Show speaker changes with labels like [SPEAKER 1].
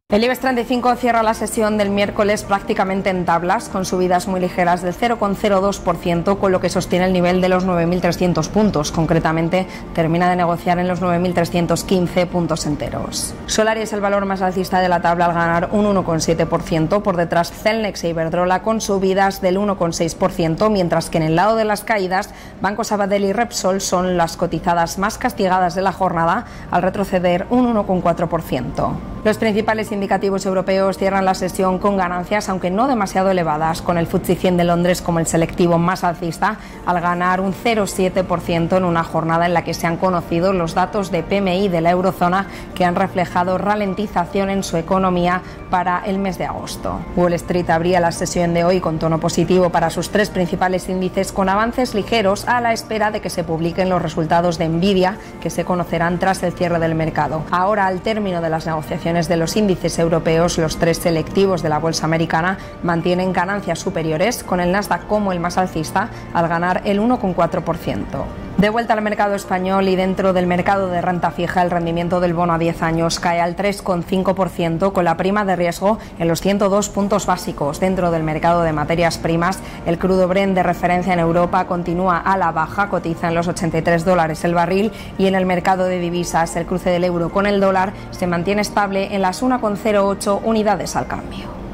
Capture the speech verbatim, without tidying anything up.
[SPEAKER 1] El IBEX treinta y cinco cierra la sesión del miércoles prácticamente en tablas, con subidas muy ligeras del cero coma cero dos por ciento, con lo que sostiene el nivel de los nueve mil trescientos puntos. Concretamente, termina de negociar en los nueve mil trescientos quince puntos enteros. Solari es el valor más alcista de la tabla al ganar un uno coma siete por ciento, por detrás Celnex e Iberdrola con subidas del uno coma seis por ciento, mientras que en el lado de las caídas, Banco Sabadell y Repsol son las cotizadas más castigadas de la jornada, al retroceder un uno coma cuatro por ciento. Los principales indicativos europeos cierran la sesión con ganancias, aunque no demasiado elevadas, con el F T S E cien de Londres como el selectivo más alcista, al ganar un cero coma siete por ciento en una jornada en la que se han conocido los datos de P M I de la eurozona, que han reflejado ralentización en su economía para el mes de agosto. Wall Street abría la sesión de hoy con tono positivo para sus tres principales índices, con avances ligeros a la espera de que se publiquen los resultados de Nvidia, que se conocerán tras el cierre del mercado. Ahora, al término de las negociaciones de los índices europeos, los tres selectivos de la bolsa americana mantienen ganancias superiores, con el Nasdaq como el más alcista al ganar el uno coma cuatro por ciento. De vuelta al mercado español y dentro del mercado de renta fija, el rendimiento del bono a diez años cae al tres coma cinco por ciento, con la prima de riesgo en los ciento dos puntos básicos. Dentro del mercado de materias primas, el crudo Brent de referencia en Europa continúa a la baja, cotiza en los ochenta y tres dólares el barril, y en el mercado de divisas, el cruce del euro con el dólar se mantiene estable en las uno coma cero ocho unidades al cambio.